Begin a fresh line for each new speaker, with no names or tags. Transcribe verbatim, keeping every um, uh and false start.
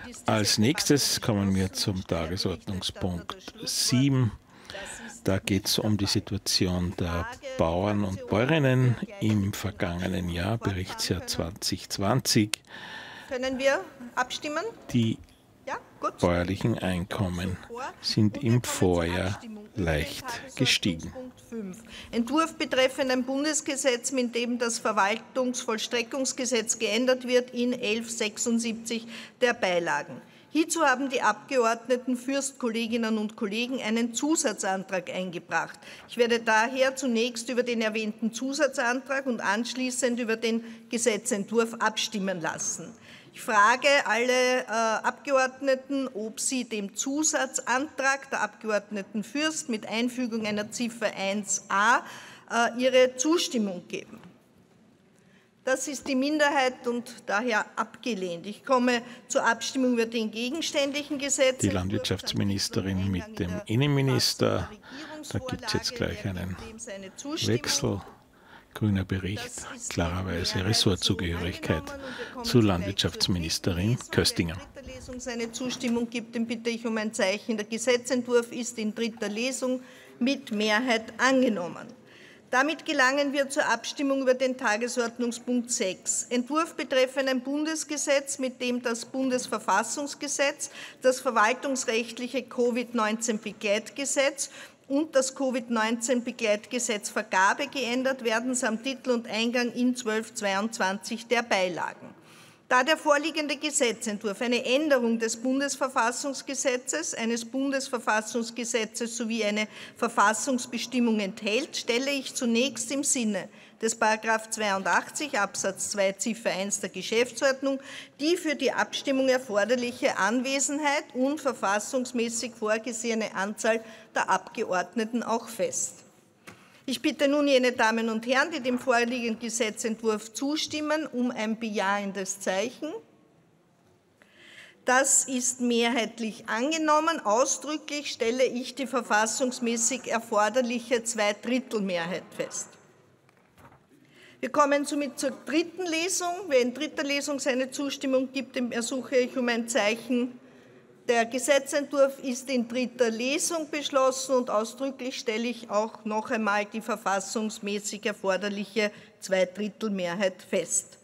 Als nächstes kommen wir zum Tagesordnungspunkt sieben. Da geht es um die Situation der Bauern und Bäuerinnen im vergangenen Jahr, Berichtsjahr zwanzig zwanzig.
Können wir abstimmen?
Die
Ja, gut.
bäuerlichen Einkommen sind im Vorjahr leicht gestiegen.
Entwurf betreffend ein Bundesgesetz, mit dem das Verwaltungsvollstreckungsgesetz geändert wird, in elf sechsundsiebzig der Beilagen. Hierzu haben die Abgeordneten Fürst, Kolleginnen und Kollegen, einen Zusatzantrag eingebracht. Ich werde daher zunächst über den erwähnten Zusatzantrag und anschließend über den Gesetzentwurf abstimmen lassen. Ich frage alle äh, Abgeordneten, ob sie dem Zusatzantrag der Abgeordneten Fürst mit Einfügung einer Ziffer eins a äh, ihre Zustimmung geben. Das ist die Minderheit und daher abgelehnt. Ich komme zur Abstimmung über den gegenständlichen Gesetz.
Die Landwirtschaftsministerin mit dem Innenminister. Da gibt es jetzt gleich einen Wechsel. Grüner Bericht, klarerweise Ressortzugehörigkeit zu Landwirtschaftsministerin Köstinger.
Seine Zustimmung gibt, den bitte ich um ein Zeichen. Der Gesetzentwurf ist in dritter Lesung mit Mehrheit angenommen. Damit gelangen wir zur Abstimmung über den Tagesordnungspunkt sechs. Entwurf betreffend ein Bundesgesetz, mit dem das Bundesverfassungsgesetz, das verwaltungsrechtliche Covid neunzehn Begleitgesetz und das Covid neunzehn Begleitgesetz Vergabe geändert werden, samt Titel und Eingang in zwölf zweiundzwanzig der Beilagen. Da der vorliegende Gesetzentwurf eine Änderung des Bundesverfassungsgesetzes, eines Bundesverfassungsgesetzes sowie eine Verfassungsbestimmung enthält, stelle ich zunächst im Sinne des Paragraph zweiundachtzig Absatz zwei Ziffer eins der Geschäftsordnung die für die Abstimmung erforderliche Anwesenheit und verfassungsmäßig vorgesehene Anzahl der Abgeordneten auch fest. Ich bitte nun jene Damen und Herren, die dem vorliegenden Gesetzentwurf zustimmen, um ein bejahendes Zeichen. Das ist mehrheitlich angenommen. Ausdrücklich stelle ich die verfassungsmäßig erforderliche Zweidrittelmehrheit fest. Wir kommen somit zur dritten Lesung. Wer in dritter Lesung seine Zustimmung gibt, dem ersuche ich um ein Zeichen. Der Gesetzentwurf ist in dritter Lesung beschlossen und ausdrücklich stelle ich auch noch einmal die verfassungsmäßig erforderliche Zweidrittelmehrheit fest.